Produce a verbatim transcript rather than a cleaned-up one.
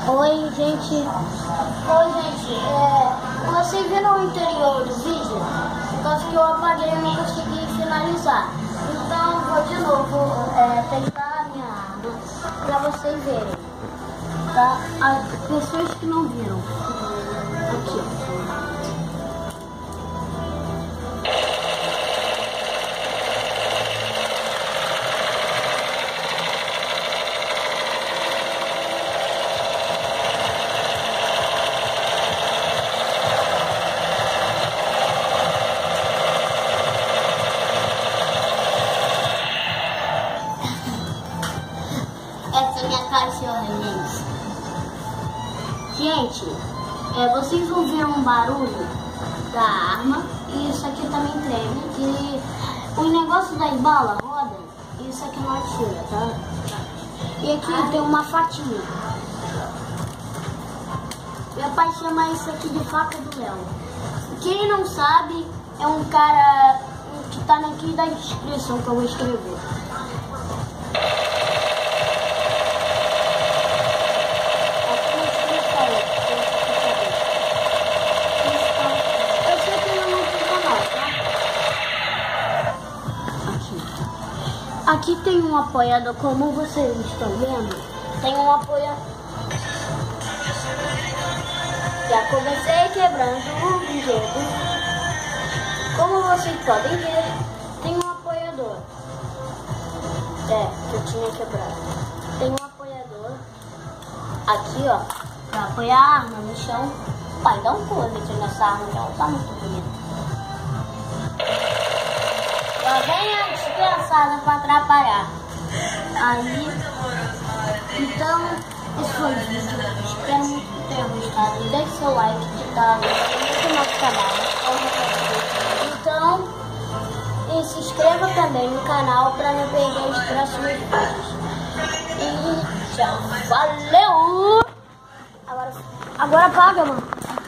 Oi, gente. Oi, gente. É, vocês viram o interior do vídeo? Por causa que eu apaguei e não consegui finalizar. Então, vou de novo é, testar a minha arma pra vocês verem. Tá? As pessoas que não viram. Aqui. Essa é minha cachorra, gente. Gente, é, vocês ouviram um barulho da arma e isso aqui também treme. E o negócio das balas roda e isso aqui não atira, tá? E aqui tem uma fatinha. Meu pai chama isso aqui de faca do Léo. Quem não sabe, é um cara que tá aqui da descrição que eu vou escrever. Aqui tem um apoiador, como vocês estão vendo, tem um apoiador. Já comecei quebrando o objeto. Como vocês podem ver, tem um apoiador. É, que eu tinha quebrado. Tem um apoiador aqui, ó, pra apoiar a arma no chão. Pai, dá um pulo aqui nessa arma, que ela tá muito bonita. Lá vem a desgraçada pra atrapalhar. Aí, então, esse foi o vídeo. Espero muito que tenham gostado. Deixe seu like, que tá muito no nosso canal. Então, e se inscreva também no canal pra não perder os próximos vídeos. E tchau. Valeu! Agora, agora apaga, mano.